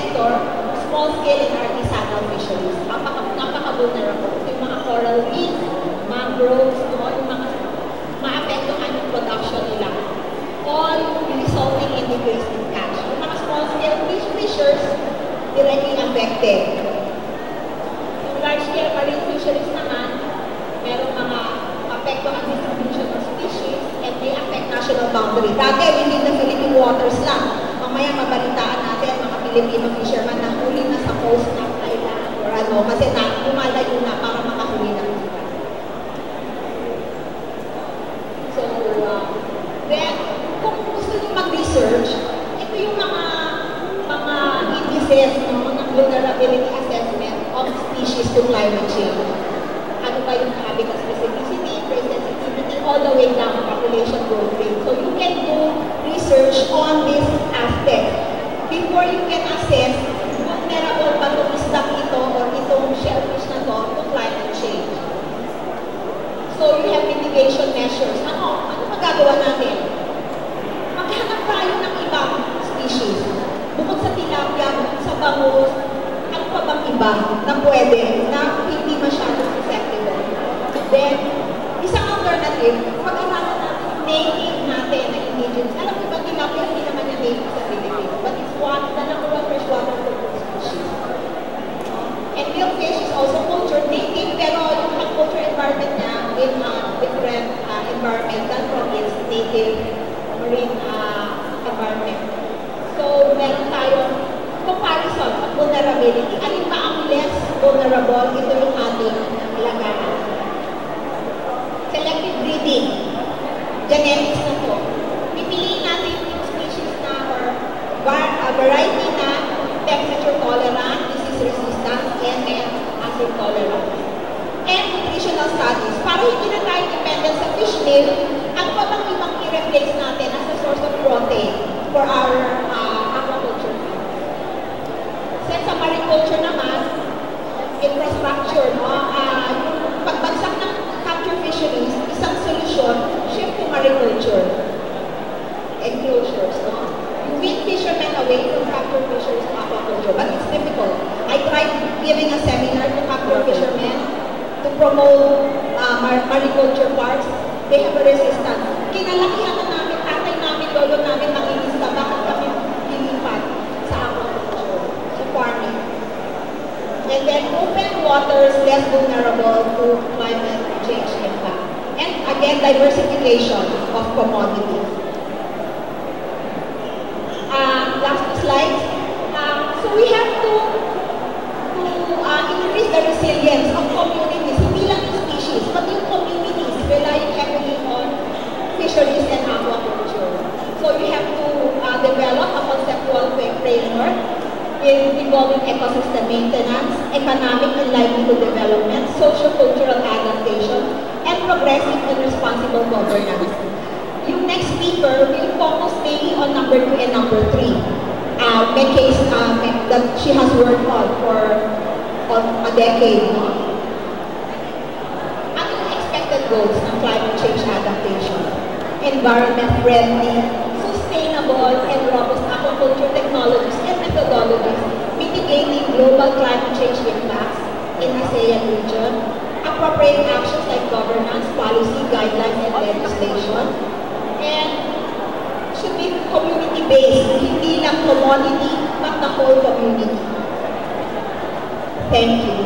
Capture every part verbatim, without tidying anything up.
sector, small-scale and artisanal fisheries. Napaka-vulnerable. Ito yung mga coral reefs, mangroves, no? Yung mga maapektuhan yung production nila. All resulting in decrease in catch. Yung mga small-scale fish fishers, directly affected. Yung large-scale marine fisheries naman, merong mga apektuhan distribution of species and may affect national boundary. Dati, within the Philippine waters lang. Mamaya mabalitaan natin mga Filipino fishermen na huli na sa coast ng Thailand or ano, kasi na lumalayo na para makahuli ng sila. So, uh, then, kung gusto nyo mag-research, ito yung mga mga indices, no, ng vulnerability assessment of species to climate change. Ano ba yung habitat specificity, phase sensitivity, all the way down to population growth rate. So you can do research on this aspect before you can assess vulnerable ba itong isdang ito or itong shellfish na to to climate change. So you have mitigation measures. Ano? Ano magagawa natin? Maghanap tayo ng ibang species. Bukod sa tilapia, bukod sa bangus, ano pa bang iba na pwede, na hindi masyadong susceptible? Then, isang alternative, pag-aralan natin yung native natin na indigenous. Alam mo ba, tilapia hindi naman yung native sa Philippines, but it's one, the number one freshwater culture species. And milkfish is also cultured native, pero yung culture environment niya in a different uh, environment than from its native marine uh, environment. So, meron tayong comparison of vulnerability. Alin ba ang less vulnerable? Ito yung ating alagaan. Selective breeding. Genetics na to. Pipiliin natin yung species na or uh, variety na temperature tolerant, disease resistant, and acid tolerant. And nutritional studies. Para hindi na tayo dependent sa fish meal, ang pa bang ibang i-replace natin as a source of protein for our uh, aquaculture. Sa sa mariculture naman, infrastructure, no? Uh, yung pagbagsak ng capture fisheries, isang solusyon, shift to mariculture. Enclosures, no? You win fishermen away from capture fisheries to aquaculture, but it's difficult. I tried giving a seminar to capture fishermen to promote uh, mar mariculture parks. They have a resistance. Kinalakihan na namin, tatay namin, lolo namin, manginista, bakit kami lilipat sa aquaculture, sa farming. And then open waters, less vulnerable to climate change impact. And again, diversification of commodities. Uh, last slide. Uh, so we have to, to uh, increase the resilience of communities, hindi lang yung species, but yung communities relying heavily on fisheries and aquaculture. So you have to uh, develop a conceptual framework involving ecosystem maintenance, economic and livelihood development, socio-cultural adaptation, and progressive and responsible governance. Yung next speaker will focus mainly on number two and number three. Uh, may case uh, that she has worked on for on a decade. Ano yung expected goals ng climate change adaptation? Environment-friendly, sustainable, and robust aquaculture technologies and methodologies, mitigating global climate change impacts in ASEAN region, appropriate actions like governance, policy, guidelines, and legislation, and should be community-based, hindi lang commodity, but the whole community. Thank you.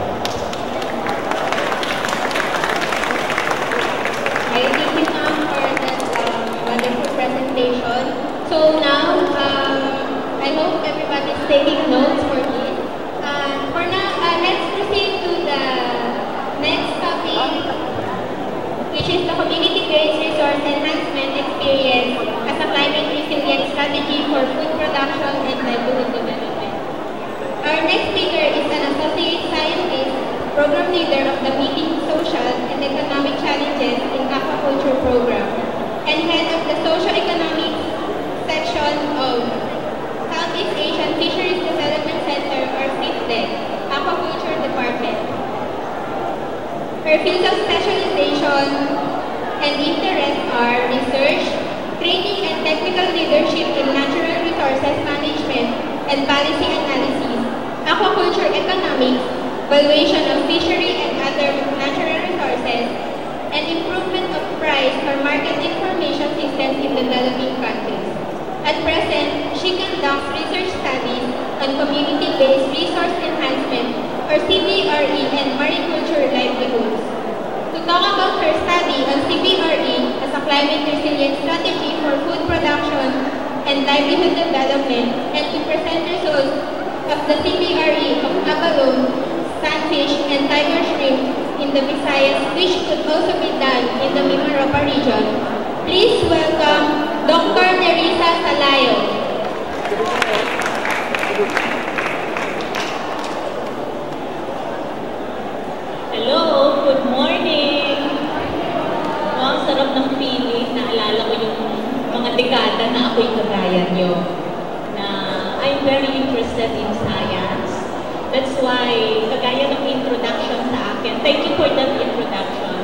I thank you, ma'am, for that um, wonderful presentation. So now, um, I hope everybody is taking notes for this. Uh, for now, uh, let's proceed to the next topic, which is the community-based resource enhancement experience as a climate resilient strategy for food production and livelihood development. Our next speaker is an associate scientist, program leader of the Meeting Social and Economic Challenges in Aquaculture Program, and head of the Socio-Economic section of Southeast Asian Fisheries Development Center, or FIFDEC, Aquaculture Department. Her fields of specialization and interests are research, training and technical leadership in natural resources management, and policy analysis. aquaculture economics, valuation of fishery and other natural resources, and improvement of price or market information systems in developing countries. At present, she conducts research studies on community-based resource enhancement or C B R E and mariculture livelihoods. To talk about her study on C B R E as a climate resilient strategy for food production and livelihood development, and to present results of the C B R E of abalone, sunfish, and tiger shrimp in the Visayas, which could also be done in the Mimaropa region. Please welcome Doctor Nerissa Salayo. Hello, good morning. Oh, ang sarap ng feeling. Naalala ko yung mga dekada na ako'y kagaya nyo. Na I'm very interested in science. That's why, kagaya ng introduction sa akin, thank you for that introduction.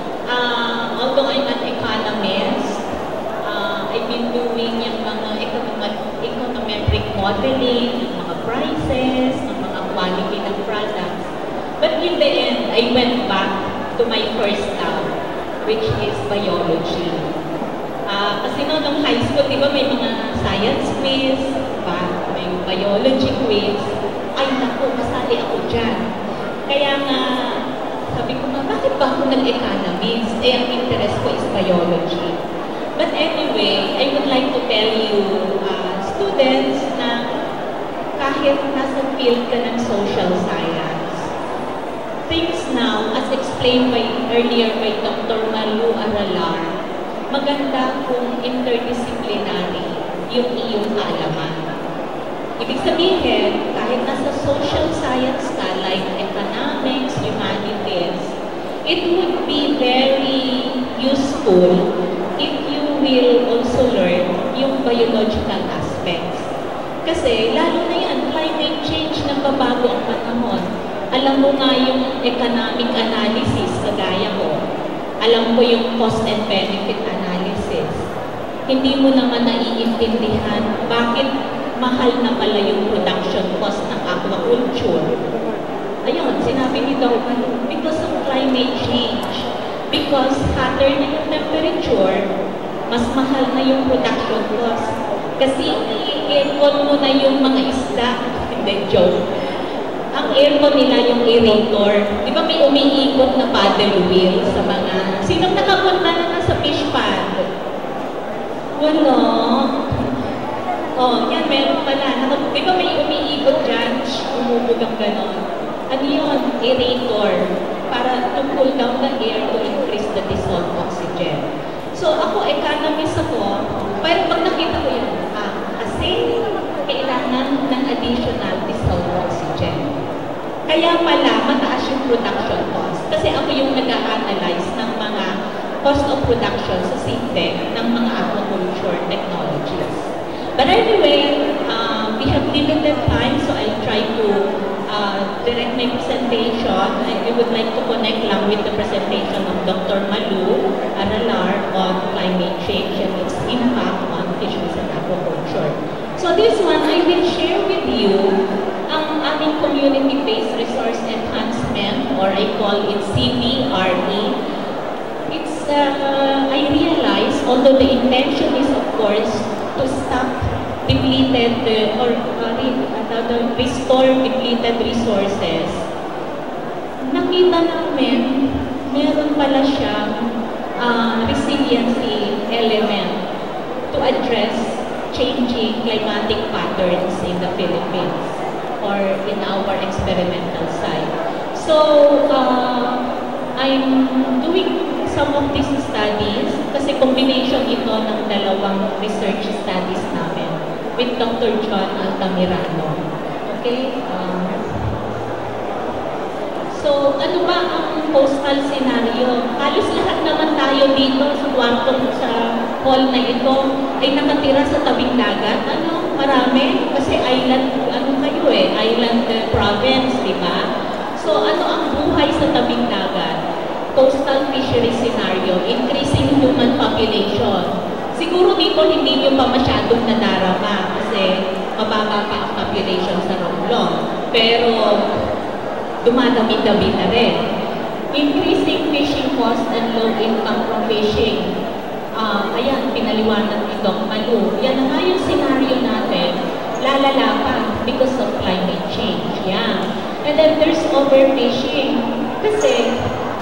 Uh, although I'm an economist, uh, I've been doing yung mga econometric modeling, ng mga prices, ng mga quality ng products. But in the end, I went back to my first love, which is biology. Uh, kasi no, nung high school, di ba may mga science quiz, ba? May biology quiz. Ay naku, kasali ako dyan. Kaya nga, sabi ko nga, bakit ba ako nag-economics? Eh, ang interest ko is biology. But anyway, I would like to tell you, uh, students, na kahit nasa field ka ng social science, things now, as explained by, earlier by Doctor Malu Aralar, maganda kung interdisciplinary yung iyong alaman. Ibig sabihin, kahit nasa social science ka, like economics, humanities, it would be very useful if you will also learn yung biological aspects. Kasi, lalo na yan, climate change, nagbabago ang panahon. Alam mo nga yung economic analysis, kagaya ko. Alam ko yung cost and benefit analysis. Hindi mo naman naiintindihan bakit mahal na pala yung production cost ng aquaculture. Ayun, sinabi ni Doctor, because of climate change, because hotter na yung temperature, mas mahal na yung production cost. Kasi i-aircon mo na yung mga isda. Hindi, joke. Ang aircon nila yung aerator. Di ba may umiikot na paddle wheel sa mga... Sinong nakapunta na na sa fish pond? Wala. Oh, yan, meron pala. Di ba may umiikot dyan? Umubugang ganon. Ano yun? Aerator. Para to cool down the air to increase the dissolved oxygen. So, ako, economist ako. Pero pag nakita ko yun, ah, kasi kailangan ng additional dissolved oxygen. Kaya pala, mataas yung production cost. Kasi ako yung nag-a-analyze ng mga cost of production sa S I T E ng mga aquaculture technologies. But anyway, uh, we have limited time, so I'll try to uh, direct my presentation. I, I would like to connect lang with the presentation of Doctor Malu Aralar on climate change and its impact on fisheries and aquaculture. So this one, I will share with you ang aming community-based resource enhancement, or I call it C B R E. It's, uh, I realize, although the intention is of course to stop depleted uh, or uh, uh, restore depleted resources, nakita namin meron pala siyang uh, resiliency element to address changing climatic patterns in the Philippines or in our experimental site. So, uh, I'm doing some of these studies kasi combination ito ng dalawang research studies namin with Doctor John Altamirano. Okay? Uh, so, ano ba ang coastal scenario? Halos lahat naman tayo dito sa kwartong sa hall na ito ay nakatira sa tabing dagat. Ano? Marami? Kasi island, ano kayo eh? Island uh, province, di ba? So, ano ang buhay sa tabing dagat? Coastal fishery scenario, increasing human population. Siguro dito hindi nyo pa masyadong nadarama kasi mababa pa ang population sa Romblon. pero dumadami-dami na rin. Increasing fishing cost and low income from fishing. Uh, ayan, pinaliwanag ni Doc Malu. Yan na nga yung scenario natin, lalala pa because of climate change. Yeah. And then there's overfishing. Kasi,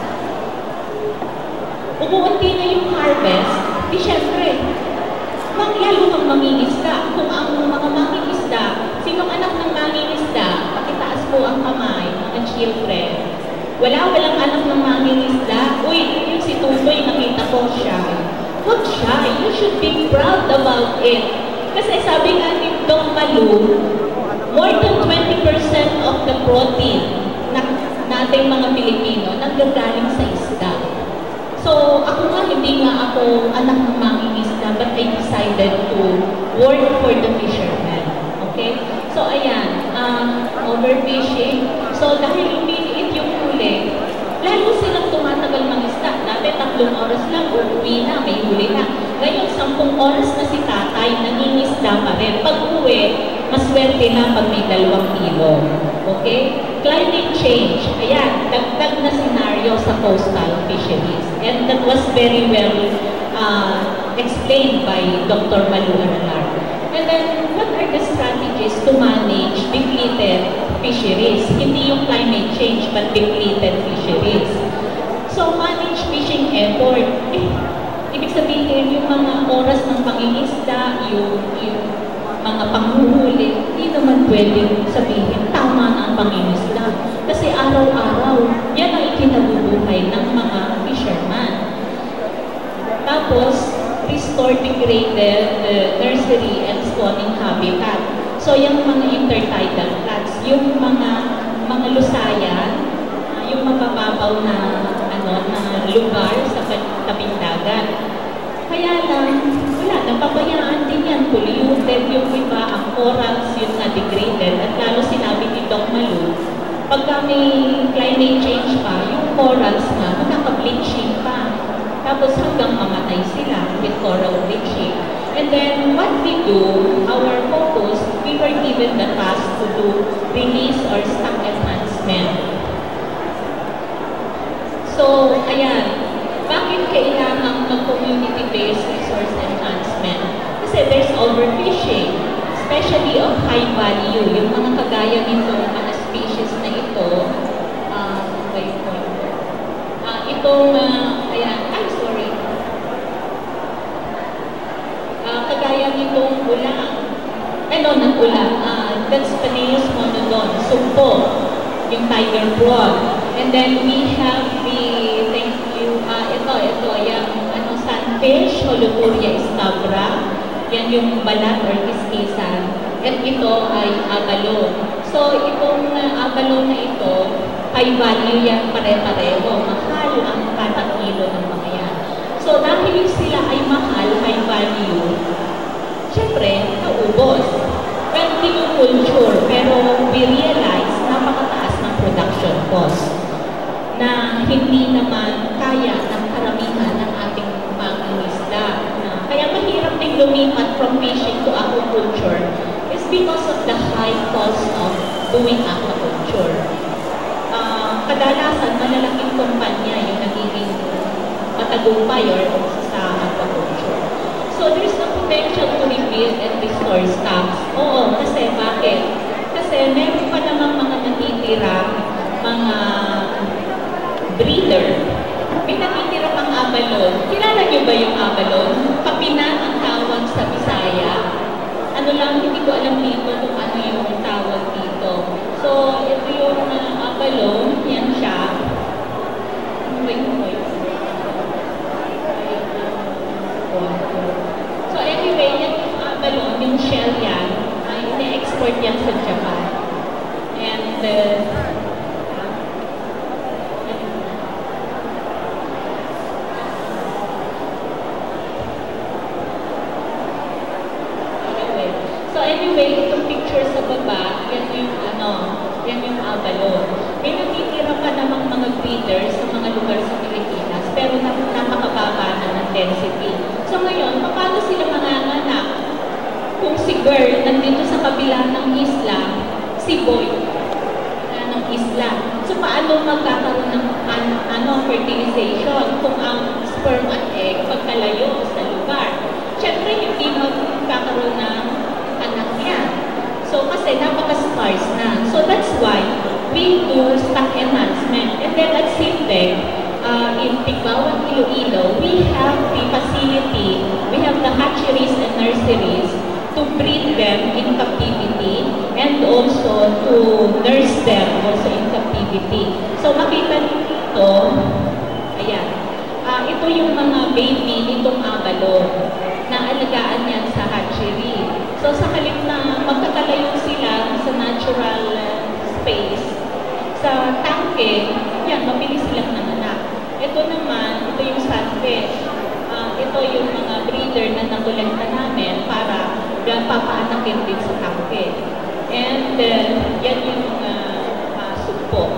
umuunti na yung harvest, di syempre, lalo kang mangingisda. Kung ang mga mangingisda, sinong anak ng mangingisda, pakitaas po ang kamay, mga children. Wala, walang anak ng mangingisda. Uy, yung si Tutoy, nakita ko siya. Huwag siya. You should be proud about it. Kasi sabi nga ni Doc Malu, more than twenty percent of the protein na nating mga Pilipino nanggagaling sa isda. So, ako nga, hindi nga ako anak ng mangingisda, but I decided to work for the fishermen. Okay? So, ayan, um, overfishing. So, dahil lumiliit yung huli, lalo silang tumatagal mangisda. Dati, tatlong oras lang, uuwi na, may huli na. Ngayon, sampung oras na si tatay, nangingisda pa rin. Pag uwi, maswerte na pag may dalawang kilo. Okay? Climate change. Ayan, dagdag na scenario sa coastal fisheries. And that was very well uh, explained by Doctor Malu Aralar. And then, what are the strategies to manage depleted fisheries? Hindi yung climate change, but depleted fisheries. So, manage fishing effort. Eh, ibig sabihin, yung mga oras ng pangingisda, yung, yung mga panghuhuli, hindi naman pwedeng sabihin, tama na ang pangingisda. Kasi araw-araw, yan ang ikinabubuhay ng mga fisherman. Tapos, restore degraded uh, nursery and spawning habitat. So, yung mga intertidal floods, yung mga mga lusayan, uh, yung mabababaw na ano na lugar sa tabing dagat. Kaya lang, wala, napabayaan din yan, polluted yung iba, ang corals, yun na degraded. At lalo sinabi ni Doc Malu, pagka may climate change pa, yung corals na, magkaka-bleaching pa. Tapos hanggang mamatay sila with coral bleaching. And then, what we do, our focus, we were given the task to do release or stock enhancement. So, ayan, bakit kailangan mag-community-based resource enhancement? Kasi there's overfishing, especially of high value. Yung mga kagaya nitong mga species na ito, uh, wait po, uh, itong, uh, ayan, I'm sorry, uh, kagaya nitong ulang, ano, ng ulang, uh, that's Paneus monodon, sumpo, yung tiger prawn. And then we have the, thank you, uh, ito, ito, yung ano, sunfish, Holoturia scabra, yan yung balat or kiskisan. At ito ay abalone. So, itong uh, abalone na ito, high value yan pare-pareho. Mahal ang kada kilo ng mga yan. So, dahil sila ay mahal, high value, syempre, naubos. Well, culture, pero we realize napakataas ng production cost na hindi naman kaya ng karamihan ng ating mangingisda. Na, kaya mahirap din lumipat from fishing to aquaculture is because of the high cost of doing aquaculture. Uh, kadalasan, malalaking kumpanya yung nagiging matagumpay or sa aquaculture. So there's the potential to rebuild and restore stocks. Oo, kasi bakit? Kasi meron pa namang mga natitira, mga breeder. May nakitira pang abalone. Kilala niyo ba yung abalone? Kapina ang tawag sa Bisaya. Ano lang, hindi ko alam dito kung ano yung tawag dito. So, ito yung uh, abalone. Yan siya. Wait, wait. So, anyway, yan yung abalone, yung shell yan. Ay, ine-export yan sa Japan. And, uh, anyway, itong picture sa baba, yan yung ano, yan yung abalone. May natitira pa namang mga breeders sa mga lugar sa Pilipinas, pero napakababa na ng density. So ngayon, paano sila manganganak? Kung si girl nandito sa kabila ng isla, si boy So, paano magkakaroon ng an, ano, fertilization kung ang sperm at egg magkalayo sa lugar? Siyempre, hindi magkakaroon ng anak yan. So, kasi napaka-sparse na. So, that's why we do stock enhancement. And then, at Sintec, uh, in Tigbawan, Iloilo, we have the facility, we have the hatcheries and nurseries to breed them in captivity and also to nurse them also in captivity. So, makita nito, ayan, uh, ito yung mga baby nitong abalone na alagaan yan sa hatchery. So, sa halip na magkakalayo sila sa natural uh, space, sa tangke, yan, mabilis silang nanganak. Ito naman, ito yung sunfish. Uh, ito yung mga breeder na nakulenta namin para papaanakin din sa tangke. And uh, yan yung uh, uh, sugpo.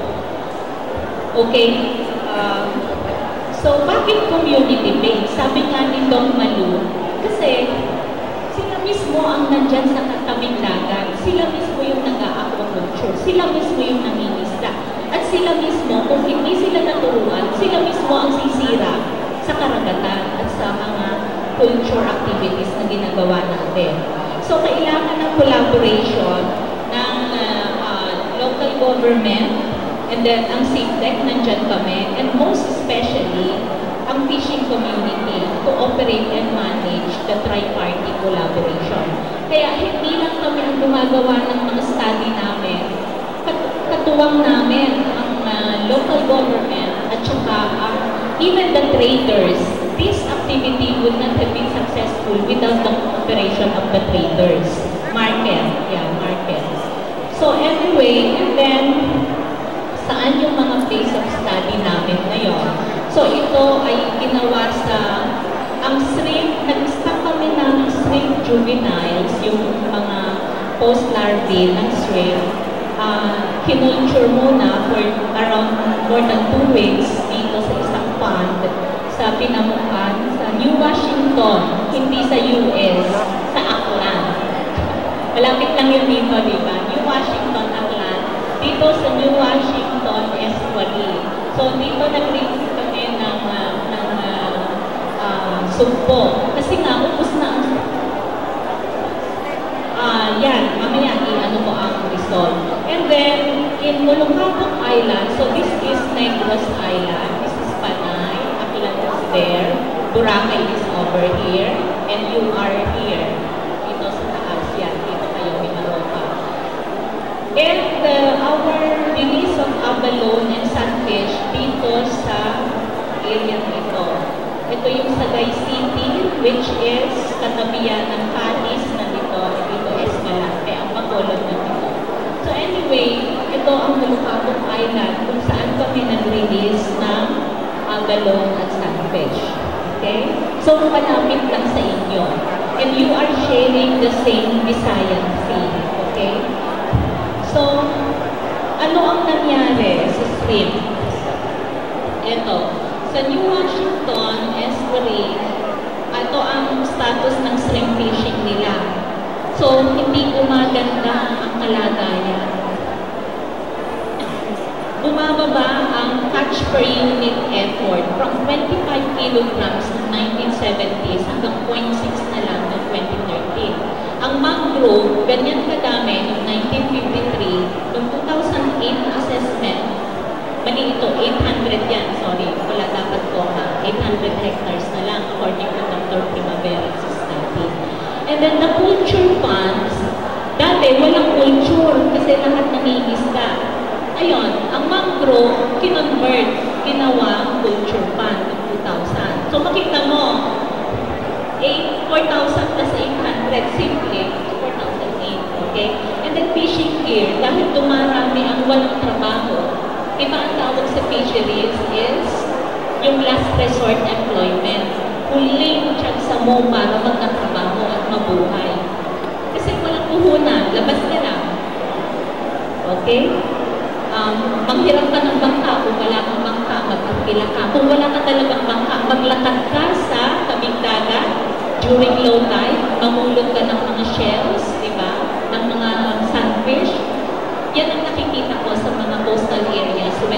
Okay. Uh, so, bakit community-based? Sabi nga ni Dong Malu, kasi sila mismo ang nandyan sa katabing dagat. Sila mismo yung nag-aquaculture. Sila mismo yung nangingisda. At sila mismo, kung hindi sila naturuan, sila mismo ang sisira sa karagatan at sa mga culture activities na ginagawa natin. So, kailangan ng collaboration ng uh, uh, local government, and then ang Sintec, nandyan kami, and most especially, ang fishing community to operate and manage the tri-party collaboration. Kaya hindi lang kami ang gumagawa ng mga study namin, katuwang namin ang uh, local government at saka ang uh, even the traders. This activity would not have been successful without the cooperation of the traders. Market, yeah, market. So anyway, and then, saan yung mga place of study namin ngayon? So ito ay ginawa sa, ang shrimp, nag-stock kami ng shrimp juveniles, yung mga post-larvae ng shrimp. Uh, kinulture muna for around more than two weeks dito sa isang pond sa Pinamukan, sa New Washington, hindi sa U S, sa Aklan. Malapit lang yun dito, di ba? New Washington, Aklan. Dito sa New Washington, Estuary. So, dito nag-release kami ng, uh, ng uh, uh, sugpo. Kasi nga, upos na ang Ah, uh, yan, mamaya i-ano mo ang result. And then, in Molongkapok Island, so this is Negros Island, this is Panay, Aklan is there, Boracay is over here, and you are here. Dito sa taas yan, dito kayo, Mimaropa. And uh, our release of abalone and sunfish dito sa area nito. Ito yung Sagay City, which is katabihan ng Calis na dito, dito Escalante, ang bakulod na dito. So anyway, ito ang Molongkapok Island kung saan kami nag-release ng abalone at sunfish. Okay? So malapit lang sa inyo. And you are sharing the same Visayan Sea. Okay? So, ano ang nangyari sa shrimp? Ito. Sa New Washington, Estuary, ito ang status ng shrimp fishing nila. So, hindi gumaganda ang kalagayan. Bumababa ang catch per unit effort from twenty-five kilograms noong nineteen seventies hanggang zero point six na lang noong twenty thirteen. Ang mangrove, ganyan kadami noong nineteen fifty-three, noong two thousand eight assessment, mali ito, eight hundred yan, sorry, wala dapat ko ha, eight hundred hectares na lang according to Doctor Primavera's study. And then the culture funds, dati walang culture kasi lahat nangingisda. Ayun, ang mangrove, kinonvert, ginawa culture fund ng two thousand. So makita mo, four thousand plus eight hundred, simple, four thousand eight, okay? And then fishing gear, dahil dumarami ang walang trabaho, iba ang tawag sa fisheries is yung last resort employment. Huling chance mo para magkatrabaho at mabuhay. Kasi walang puhunan, labas ka lang. Okay? Um, manghiram ka ng bangka, kung wala kang bangka, magpapila ka. Kung wala ka talagang bangka, maglatag ka sa tabing dagat during low tide, mamulot ka ng mga shells, di ba? Ng mga sunfish. Yan ang nakikita ko sa mga coastal areas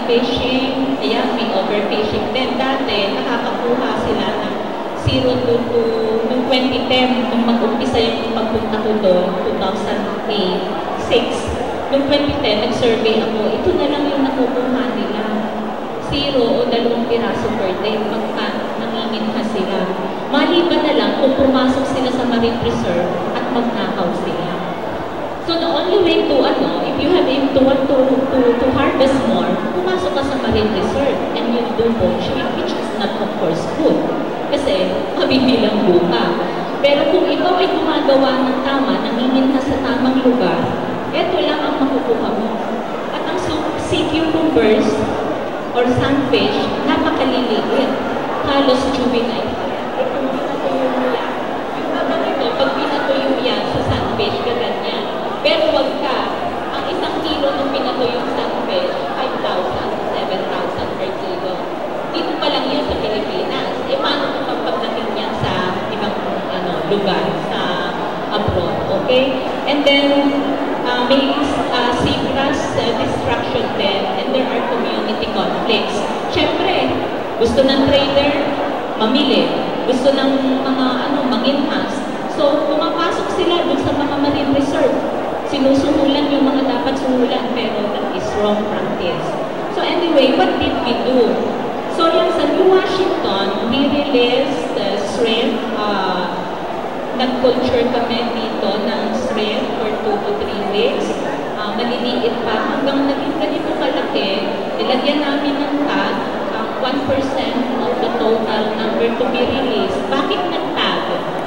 fishing, ayan, may overfishing din. Dati, nakakakuha sila ng zero to two, noong twenty ten, nung mag-umpisa yung pagpunta ko doon, two thousand six, noong twenty ten, nag-survey ako, ito na lang yung nakukuha nila. Zero o dalawang piraso per day, pagka nanginginha sila. Maliban na lang kung pumasok sila sa marine reserve at magnakaw sila. So the only way to, ano, if you have aim to want to, to, to harvest more, pumasok ka sa marine reserve and you do poaching, which is not of course good. Kasi mabibilang buka. Pero kung ikaw ay gumagawa ng tama, nanginginha sa tamang lugar, eto lang ang makukuha mo. At ang sea cucumbers or sunfish, napakaliliit. Halos juvenile. Eh kung pinatuyo mo yan, yung mga ito, pag pinatuyo yan sa sunfish, kaganyan. Pero wag ka, ang isang kilo ng pinatuyong sunfish, five thousand, seven thousand per kilo. Dito pa lang yan sa Pilipinas. Eh, paano kung pagdating yan sa ibang ano, lugar, sa abroad, okay? And then, uh, may uh, seagrass uh, destruction din, and there are community conflicts. Siyempre, gusto ng trader, mamili. Gusto ng mga, ano, manginhas. So, pumapasok sila dun sa mga marine reserve. Sinusuhulan yung mga dapat suhulan, pero that is wrong practice. So anyway, what did we do? So yan sa New Washington, we released the shrimp. Uh, Nag-culture kami dito ng shrimp for two to three weeks. Uh, maliliit pa. Hanggang naging ganito kalaki, nilagyan namin ng tag, uh, one percent of the total number to be released. Bakit nag-tag?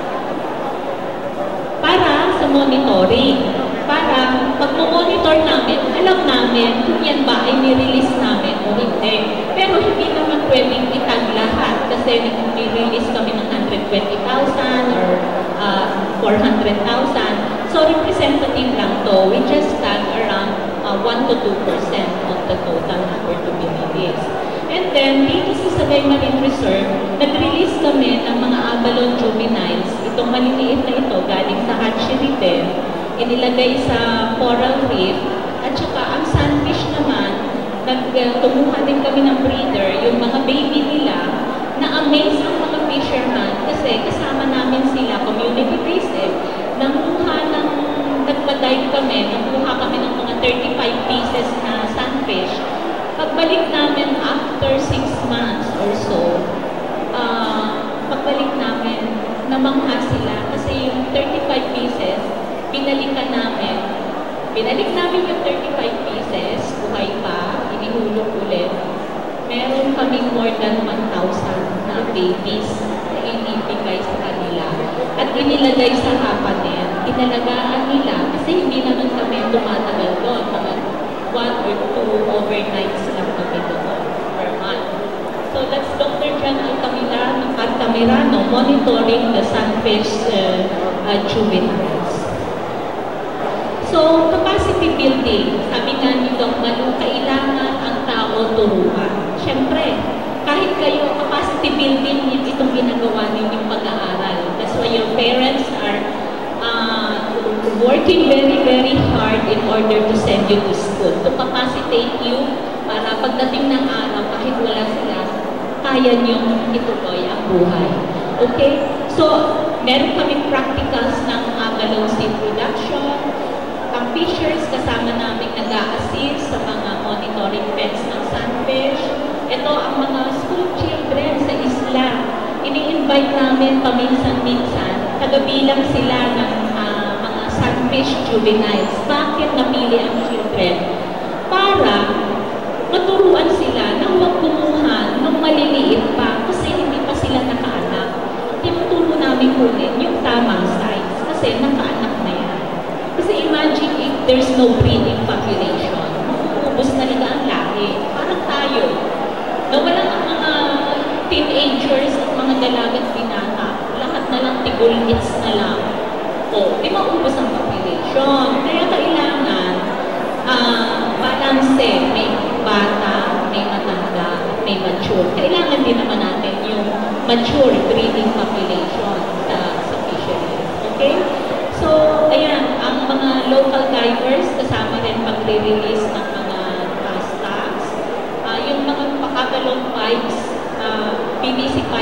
Para sa monitoring. Para pag monitor namin, alam namin kung yan ba ay nirelease namin o hindi. Pero hindi naman pwedeng itag lahat kasi nag-release kami ng one hundred twenty thousand or uh, four hundred thousand. So representative lang to. We just tag around uh, one to two percent of the total number to be released. And then, dito sa Sagay Marine Reserve, nag-release kami ng mga abalone juveniles. Itong maliliit na ito, galing sa hatchery din. Inilagay sa coral reef, at saka ang sunfish naman, nagtumuha din kami ng breeder, yung mga baby nila, na-amaze ang mga fisherman kasi kasama namin sila, community-based eh, nanguha ng, nagpa-dive kami, nanguha kami ng mga thirty-five pieces na sunfish. Pagbalik namin after six months or so, uh, pagbalik namin, namangha sila kasi yung thirty-five pieces, binalikan namin. Binalik namin yung thirty-five pieces, buhay pa, inihulog ulit. Meron kaming more than one thousand na babies na inibigay sa kanila. At inilagay sa hapanet, inalagaan nila kasi hindi naman kami tumatagal doon. Mga one or two overnights lang kami doon per month. So that's Doctor John Altamirano, Altamirano monitoring the sunfish uh, uh, juveniles. So, capacity building, sabi nga ni Doc Malu, kailangan ang tao turuan. Siyempre, kahit kayo, capacity building, itong ginagawa ninyong pag-aaral. That's why your parents are uh, working very, very hard in order to send you to school, to capacitate you para pagdating ng araw, kahit wala sila, kaya niyong ituloy ang buhay. Okay? So, meron kaming practicals ng abalone seed production. Ang fishers, kasama namin nag-a-assist sa mga monitoring pens ng sunfish. Ito ang mga school children sa isla. Ini-invite namin paminsan-minsan. Tagabilang sila ng uh, mga sunfish juveniles. Bakit napili ang children? Para maturuan sila na huwag kumuha nung maliliit pa kasi hindi pa sila nakaanak. Tinuturo namin kunin yung tamang size kasi nakaanak na yan. Kasi imagine if there's no breeding population, maubos na lang ang lahi. Parang tayo. Nawalan ang mga teenagers at mga dalagat binata. Lahat na lang tigul-its na lang. O, di maubos ang population. Kaya kailangan uh, balance. May bata, may matanda, may mature. Kailangan din naman natin yung mature breeding population sa, sa fisheries. Okay? So, ayan, ang mga local divers kasama rin pag-release ng mga uh, stocks. Uh,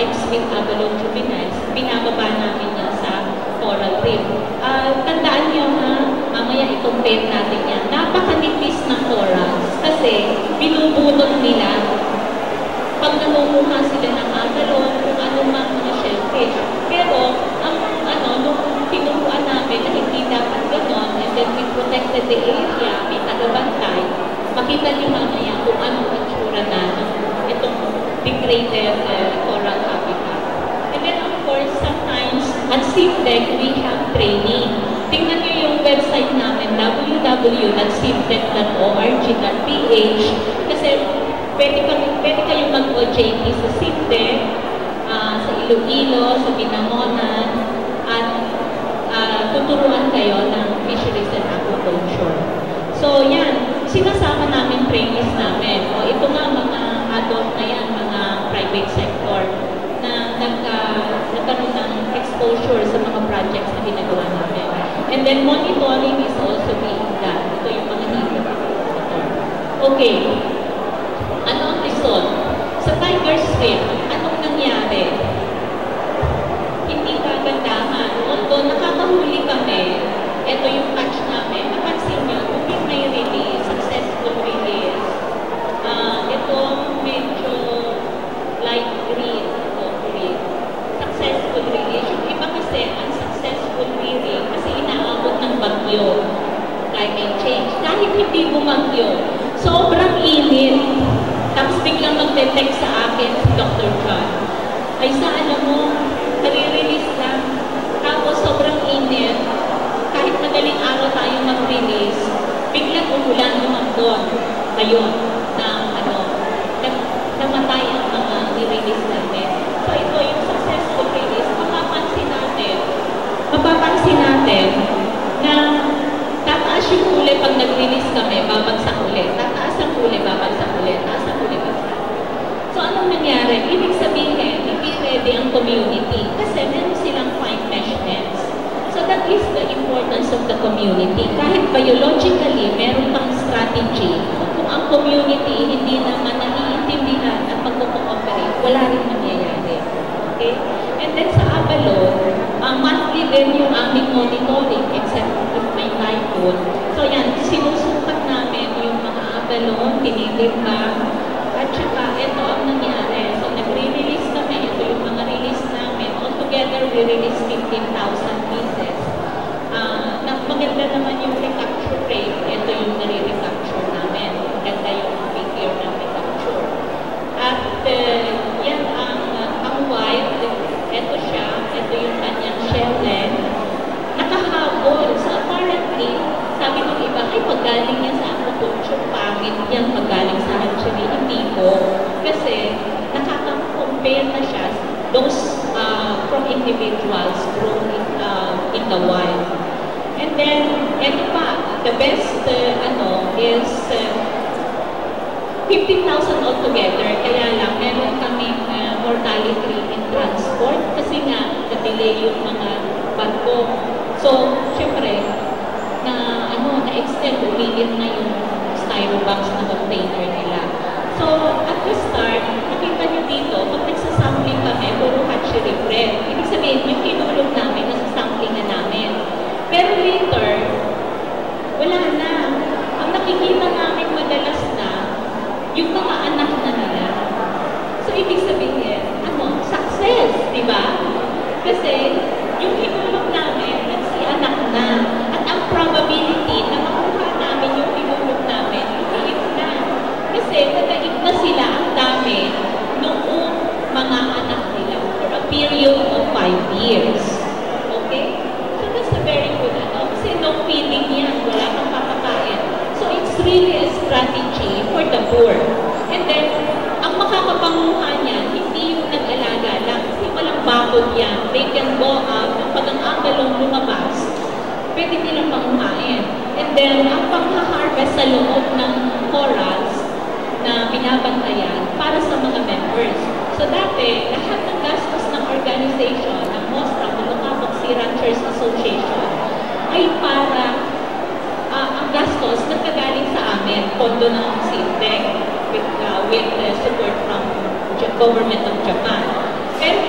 stripes with abalone juveniles, binababa namin yan sa coral reef. Uh, tandaan niyo ha, mamaya i-compare natin yan. Napakanipis ng corals kasi binubunot nila pag nangunguha sila ng abalone, kung ano man mga shellfish. Pero, ang ano, nung tinuruan namin na hindi dapat ganon, and then we protected the area, may tagabantay, makita niyo mamaya kung ano ang tsura na itong degraded uh, coral habitat. And then, of course, sometimes, at S I P D E C, we have training. Tingnan niyo yung website namin, w w w dot sipdec dot org dot p h, kasi pwede, pwede kayong mag-O J T sa S I P D E C, uh, sa Iloilo, sa Binangonan, at uh, tuturuan kayo ng Fisheries and Aquaculture. So, yan. Sinasama namin trainees namin. O, ito nga mga adult na yan, mga private sector, na nagka, nagkaroon ng exposure sa mga projects na ginagawa namin. And then, monitoring is also being done. Ito yung mga higit. Okay. Ano ang result? Sa Tiger Strip, anong nangyari? Hindi kagandahan. Although nakakahuli kami, ito yung catch namin. Napansin nyo, kung may release, successful release, uh, ito medyo light green, ito green. Successful release. Yung iba kasi, unsuccessful reading kasi inaabot ng bagyo. Climate change. Kahit hindi bumagyo, sobrang init. Tapos biglang mag-detect sa akin si Doctor John. Ay sa alam mo, nare-release lang. Tapos sobrang init. Kahit madaling araw tayo mag-release, biglang umulan naman doon. Ayun, na ano, namatay ang mga ni-release natin. So ito yung successful release. Mapapansin natin, mapapansin natin na tataas yung huli pag nag-release kami, babagsak ulit. Tataas ang huli, babagsak ulit. Taas ang huli, babagsak. So, anong nangyari? Ibig sabihin, hindi ready ang community kasi meron silang fine mesh nets. So, that is the importance of the community. Kahit biologically, meron pang strategy. Kung ang community hindi naman naiintindihan at magko-cooperate, wala rin mangyayari. Okay? And then sa abalone, uh, monthly din yung aming monitoring except if may typhoon. So yan, sinusukat namin yung mga abalone, tinitimbang, at saka ito ang nangyari. So nagre-release kami, ito yung mga release namin. Altogether, we release fifteen thousand pieces. Uh, maganda naman yung recapture rate. Ito yung nare-recapture namin. Maganda yung figure ng recapture. At uh, yan ang, uh, ang white, ito siya, ito yung kanyang shell length. Nakahabol. So apparently, sabi ng iba, ay paggaling yan sa aquaculture, pangit yan paggaling sa hatchery. Hindi po. Kasi nakaka-compare na siya those uh, from individuals grown in, uh, in the wild. And then, ito pa, the best uh, ano is uh, fifteen thousand altogether. Kaya lang, meron kaming uh, mortality in transport kasi nga, na-delay yung mga barko. So, syempre, na ano, na-extend, umilit na yung styrobox na container nila. So, at the start, makita nyo dito, pag nagsasampling kami, puro hatchery bread. Ibig sabihin, yung tinulog namin, nasasampling na namin. Pero later, wala na. Ang nakikita namin madalas na, yung mga anak na nila. So, ibig sabihin, ano, success, di ba? Kasi, yung tinulog namin, nagsi-anak na. At ang probability na makuha namin yung tinulog namin, maliit na. Kasi, nadaig na sila ang dami noong mga anak nila for a period of five years. Okay? So, that's a very good ano. Kasi no feeding yan, wala kang papakain. So, it's really a strategy for the poor. And then, ang makakapanguha niyan, hindi yung nag-alaga lang. Kasi walang bakod yan. They can go out. Pag ang abalong lumabas, pwede nilang panguhain. And then, ang pang-harvest sa loob ng corals na binabantayan para sa mga members. So, dati, lahat ng gastos ng organization, ng MOSRA, Malukapok Sea Ranchers Association, ay para uh, ang gastos nagkagaling sa amin, pondo ng S I P D E C, with, uh, with uh, support from the government of Japan. Pero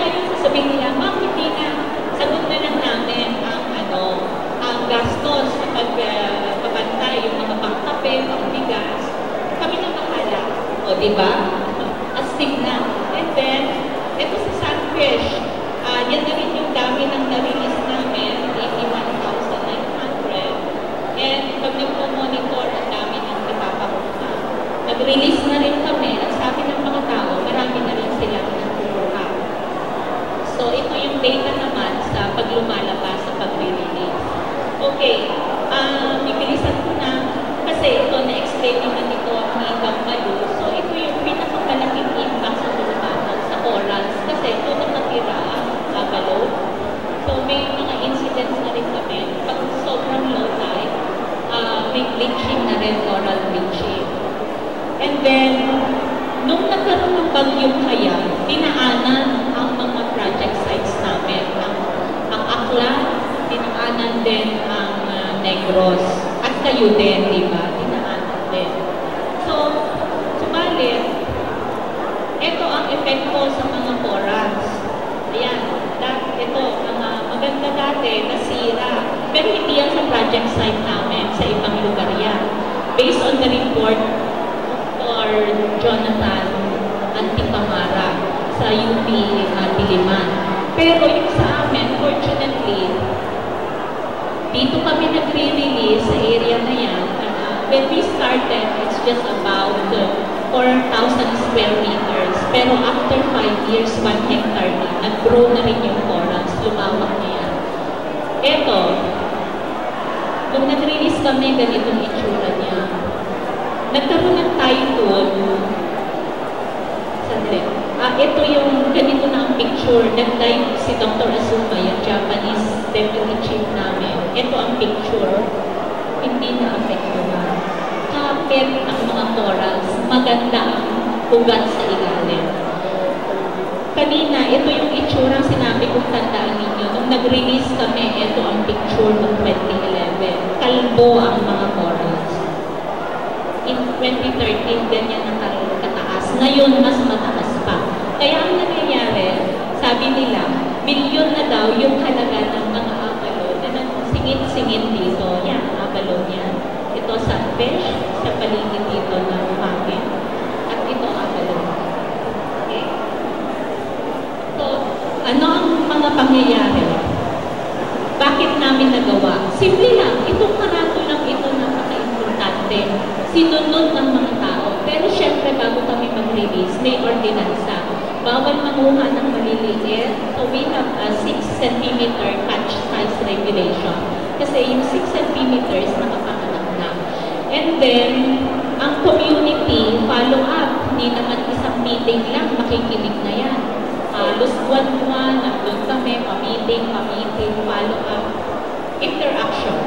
di ba? Astig na. And then, ito sa sunfish, uh, yan na rin yung dami ng na-release namin, eighty-one thousand nine hundred. And pag nagpo-monitor, ang dami ng ipapakuha. Nag-release na rin kami, at sabi ng mga tao, marami na rin silang nakukuha. So, ito yung data naman sa paglumalabas sa pag-release. Okay, uh, bibilisan ko na, kasi ito, na-explain naman ito ang ibang malu. So, ito yung pinakamalaking impact sa lumaban, sa corals, kasi ito nakatira ang abalo. So, may mga incidents na rin kami. Pag sobrang low tide, uh, may bleaching na rin, coral bleaching. And then, nung nagkaroon ng bagyong kaya, dinaanan ang mga project sites namin. Ang, ang Aklan, dinaanan din ang uh, Negros. At kayo din, di ba? Dinaanan din. So, subalit, ito ang epekto sa mga corals. Ayan, that, ito, mga maganda dati, nasira. Pero hindi yan sa project site namin, sa ibang lugar yan. Based on the report or Jonathan Antipamara sa U P uh, Diliman. Pero yung sa amin, fortunately, dito kami nagre-release sa area na yan. Uh, when we started, it's just about uh, four thousand square meters. Pero after five years, one hectare na, nag-grow na rin yung corals, lumawak na yan. Eto, nung nag-release kami, ganitong itsura niya. Nagkaroon ng typhoon. Sandali. Ah, ito yung ganito na ang picture. Nag-dive si Doctor Azuma, yung Japanese deputy chief namin. Ito ang picture. Hindi na-affectuhan. Kapit ang mga corals. Maganda ang ugat sa ilalim. Kanina, ito yung itsura sinabi kong tandaan ninyo. Nung nag-release kami, ito ang picture ng twenty eleven. Kalbo ang mga corals. In twenty thirteen, ganyan ang kataas. Ngayon, mas mataas pa. Kaya ang nangyayari, sabi nila, milyon na daw yung halaga ng mga abalo na singit-singit dito. Yan, abalo yan. Ito sa fish, sa paligid dito ng hangin. At ito abalo. Okay? So, ano ang mga pangyayari? Bakit namin nagawa? Simple lang, itong karato lang ito napaka-importante. Sinunod ng mga tao. Pero syempre, bago kami mag-release, may ordinansa. Bawal manguha ng maliliit. So we have a six centimeter catch size regulation. Kasi yung six centimeters nakapanganak na. And then, ang community follow up. Hindi naman isang meeting lang, makikinig na yan. Halos buwan-buwan, nandun kami, pa-meeting, pa-meeting, follow up, interaction.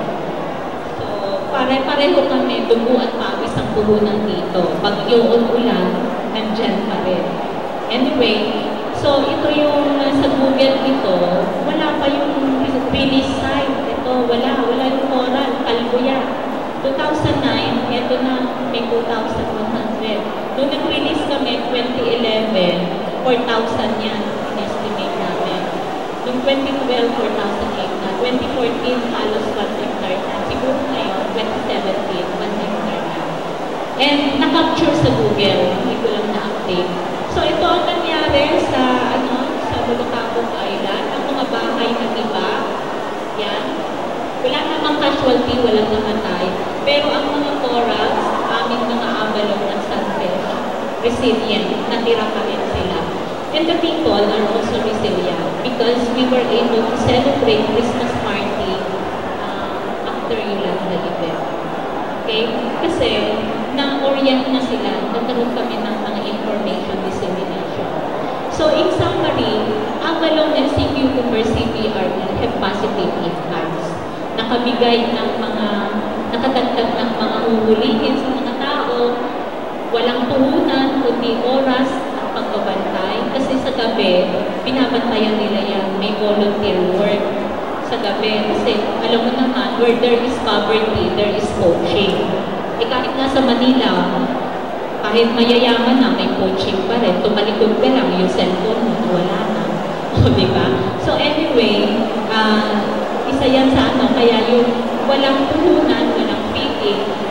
Pare-pareho kami, dugo at pawis ang puhunan dito. Bagyo o ulan, nandyan pa rin. Anyway, so ito yung uh, sa Google ito, wala pa yung release site. Ito, wala. Wala yung coral. Kalbo yan. two thousand nine, ito na, may two thousand one hundred. Noong nag-release kami, twenty eleven, four thousand yan. In-estimate namin. Noong twenty twelve, four thousand eight na. twenty fourteen, halos one hectare na. Siguro ngayon, twenty seventeen, one hectare na. And na-capture sa Google, hindi ko lang na-update. So ito ang nangyari sa, ano, sa Bulacacog Island, ang mga bahay na iba. Yan. Wala namang casualty, walang namatay. Pero ang mga corals, aming mga abalong ng sunfish, resilient, natira pa rin sila. And the people are also resilient because we were able to celebrate Christmas party uh, after Yolanda event. Okay? Kasi na-orient na sila, nagkaroon kami ng mga information dissemination. So in summary, abalong and sea cucumber C P R have positive impacts. Nakabigay ng mga, nakadagdag ng mga huhulihin sa mga tao, walang puhunan, kundi oras at pagbabantay. Kasi sa gabi, binabantayan nila yan, may volunteer work sa gabi. Kasi alam mo naman, where there is poverty, there is poaching. Eh kahit nga sa Manila, kahit mayayaman na, may poaching pa rin. Tumalikod ka lang, yung cellphone mo, wala na. O, diba? So anyway, uh, isa yan sa ano, kaya yung walang puhunan, walang feeding,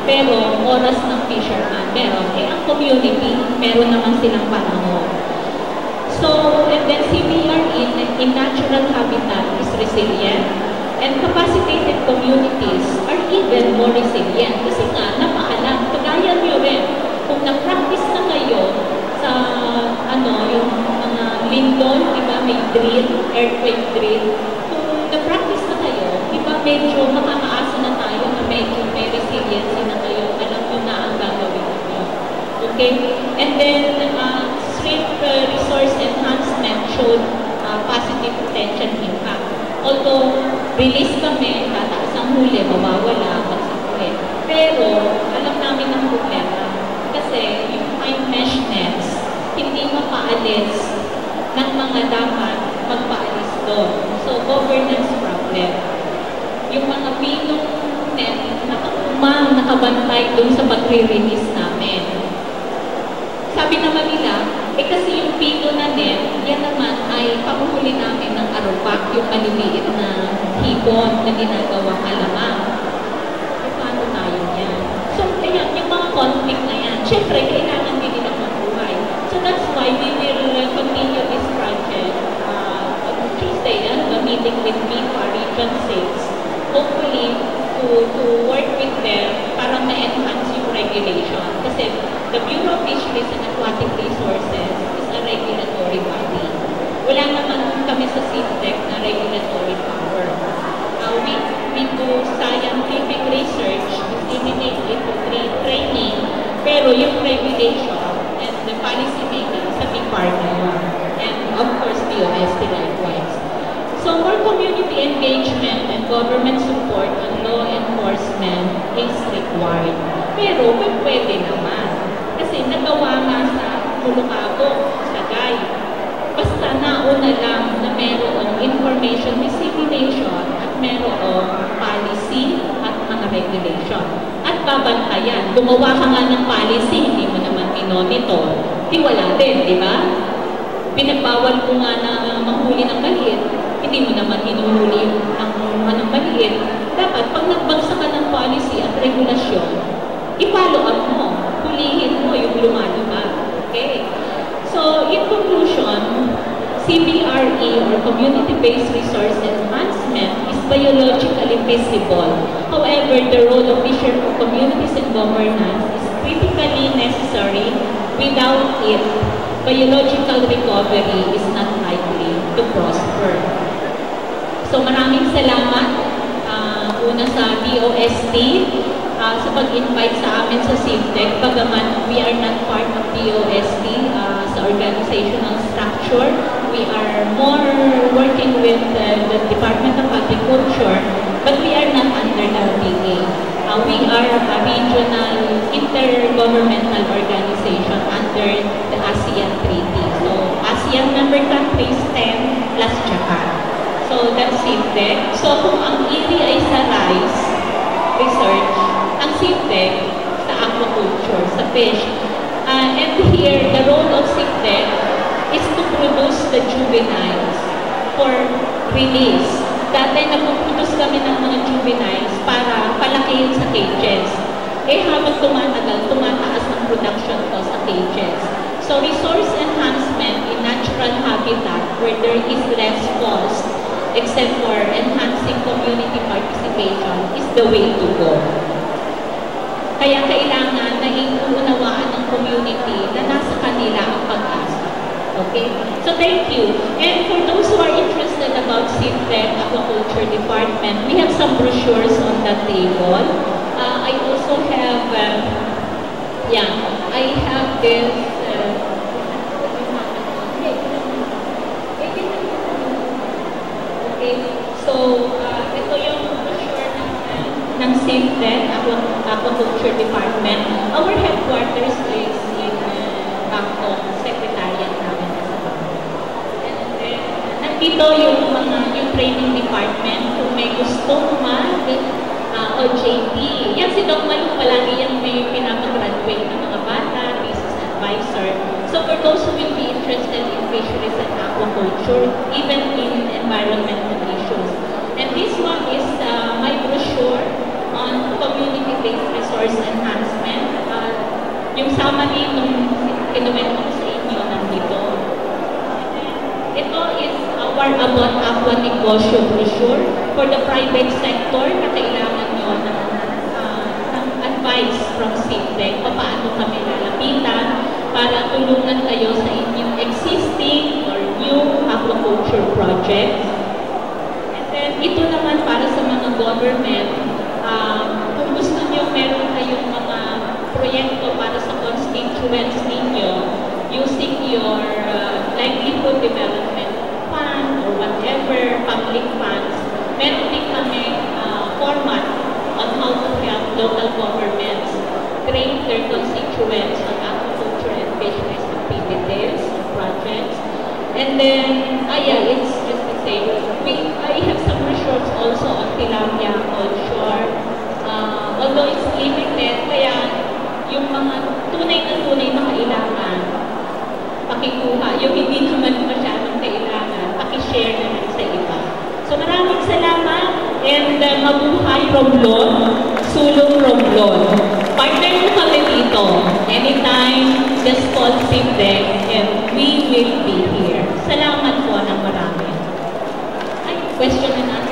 pero oras ng fisherman meron. Eh, ang community, meron naman silang panahon. So, and then C B R in, in natural habitat is resilient, and capacitated communities are even more resilient. Kasi nga, napaalam, kagaya nyo rin, kung na-practice na kayo sa, ano, yung mga lindol, di ba, may drill, earthquake drill, kung na-practice na kayo, di ba, medyo makakaasa na tayo na medyo may resiliency na kayo, alam nyo na ang gagawin nyo. Okay? And then, uh, strict uh, resource enhancement showed uh, positive potential impact. Although, release kami, tataas ang huli, mawawala, magsakit. Pero, alam namin ang problema. Kasi, yung fine mesh nets, hindi mapaalis ng mga dapat magpaalis doon. So, governance problem. Yung mga pinong net, nakakumang, nakabantay doon sa pagre-release namin. Sabi naman nila, eh kasi yung pino na net, yan naman ay pamuhuli namin ng arupak, yung maliliit na hibon na ginagawang alamang. E paano tayo yan? So, ayan, yung mga conflict na yan, syempre, kailangan din nilang mabuhay. So, that's why we will uh, continue this project uh, on Tuesday, uh, the meeting with M I M A Region six, hopefully, to, to work with them para ma-enhance yung regulation. Kasi the Bureau of Fisheries and Aquatic Resources is a regulatory body. Wala naman kami sa S I P T E C na regulatory power. Uh, we, we do scientific research, disseminate it to training, pero yung regulation and the policy making sa big partner. And of course, D O S T likewise. So more community engagement and government support on law enforcement is required. Pero pwede naman. Kasi nagawa nga sa Mulukabo, sa Gay. Basta nauna lang na mayroong information dissemination at mayroong policy at mga regulation. At babantayan. Gumawa ka nga ng policy, hindi mo naman minonitor. Di wala din, di ba? Pinagbawal ko nga na manghuli ng maliit, hindi mo naman hinuhuli ang anong maliit. Dapat, pag nagbagsa ka ng policy at regulasyon, i-follow up mo. Hulihin mo yung lumalabas. Okay? So, in conclusion, C B R E or Community-Based Resource Enhancement is biologically feasible. However, the role of fisher communities and governance is critically necessary. Without it, biological recovery is not likely to prosper. So maraming salamat uh, una sa D O S T uh, sa pag-invite sa amin sa S I P T E C. Bagaman we are not part of D O S T uh, sa organizational structure, we are more working with uh, the Department of Agriculture, but we are not under the D A. Uh, we are a regional intergovernmental organization under the ASEAN Treaty. So ASEAN member countries, ten plus Japan. So that's S I P T E C. So kung ang I R I ay sa rice research, ang S I P T E C sa aquaculture, sa fish. Uh, and here, the role of S I P T E C is to produce the juveniles for release. Dati nagpuproduce kami ng mga juveniles para palakihin sa cages. Eh habang tumatagal, tumataas ang production ko sa cages. So resource enhancement in natural habitat where there is less cost except for enhancing community participation is the way to go. Kaya kailangan na iunawaan ng community na nasa kanila ang pag-asa. Okay? So thank you. And for those who are interested about S I P T E C Aquaculture Department, we have some brochures on that table. Uh, I also have, uh, yeah, I have this, uh, okay, so uh, ito yung brochure ng, uh, ng S I P T E C Aquaculture Department. Our headquarters is in uh, Bangkok, Secretariat namin sa Bangkok. And then, nandito yung mga yung training department kung may gusto mag uh, o J T. Yan si Doc Malung, palagi yan may pinapag-graduate ng mga bata, business advisor. So for those who will be interested in fisheries and aquaculture, even in environmental issues. And this one is uh, my brochure on community public resource enhancement. Uh, yung summary nung kinuwento ko sa inyo nandito. Ito is our about aqua negosyo brochure for the private sector na kailangan nyo ng, uh, ng advice from SIPDEC o paano kami lalapitan para tulungan kayo sa inyong existing or new aquaculture projects. And then ito naman para sa mga government, um, kung gusto nyo meron kayong mga proyekto para sa constituents ninyo using your uh, livelihood development fund or whatever public funds, meron din kami uh, format on how to help local governments train their constituents on aquaculture and fisheries activities and projects. And then, ah yeah, it's just to say, we, I have some resources also on tilapia culture. Uh, although it's limited, kaya yung mga tunay na tunay na kailangan, pakikuha. Yung hindi naman masyadong kailangan, pakishare naman sa iba. So maraming salamat and uh, mabuhay Romblon, sulong Romblon. Partner mo kami dito. Anytime, just call SIPDEC and we will be here. Salamat po ng marami. Ay, question and answer.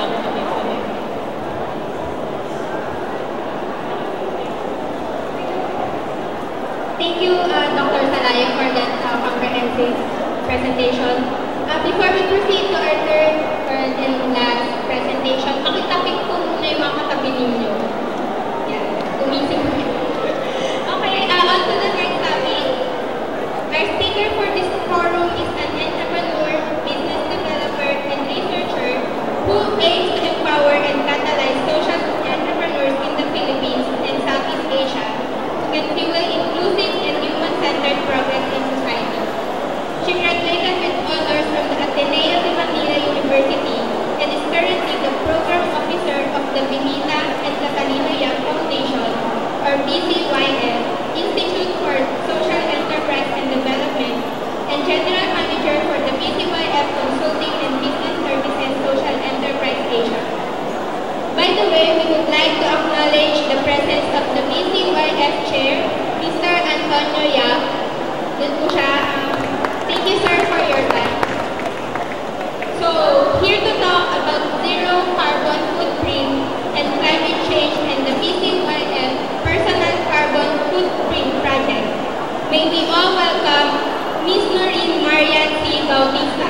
Thank you, uh, Doctor Salaya, for that uh, comprehensive presentation. Uh, before we proceed to our third and last presentation, pakitapik po muna yung mga katabi ninyo. Yan, gumising po. Okay, uh, on to the next topic. Our speaker for this forum is an entrepreneur, business developer, and researcher who aims to empower and catalyze social entrepreneurs in the Philippines and Southeast Asia to fuel inclusive and human-centered progress in society. She graduated with honors from the Ateneo de Manila University and is currently the Program Officer of the Binita and Catalina Young Foundation, or B C Y F, Institute for Social Enterprise and Development, and General Manager for the B C Y F Consulting and Business Services Social Enterprise Asia. By the way, we would like to acknowledge the presence of the B C Y F Chair, Mister Antonio Yap. Doon po siya. Thank you, sir, for your time. So, here to talk about zero carbon footprint and climate change and the B C Y F Personal Carbon Footprint Project. May we all welcome Miz Noreen Marian C. Bautista.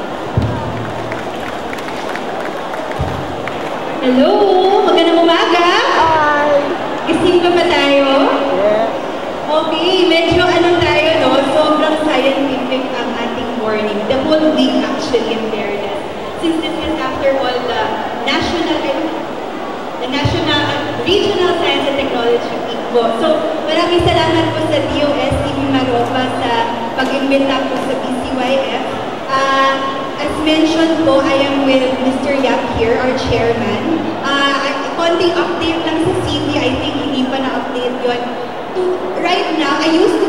Hello! Magandang umaga! Hi! Gising pa ba tayo? Yes. Okay, medyo ano tayo, no? Sobrang scientific ang ating morning. The whole week actually, in fairness. Since this is after all the national, the national, regional science and technology week po. So, maraming salamat po sa D O S T MIMAROPA sa pag-imbita po sa B C Y F. Uh, as mentioned po, I am with Mister Yap here, our chairman. Uh, konting update lang sa C V, I think hindi pa na-update yun. To, right now, I used to